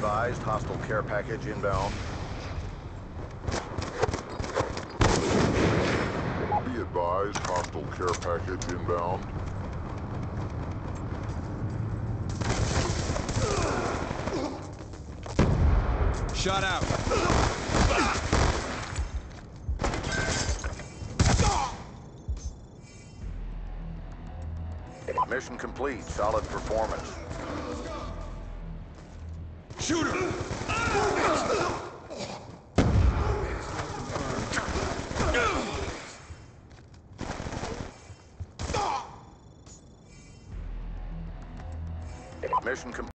advised, hostile care package inbound. Be advised, hostile care package inbound. Shot out. Mission complete. Solid performance. Shooter! Mission complete.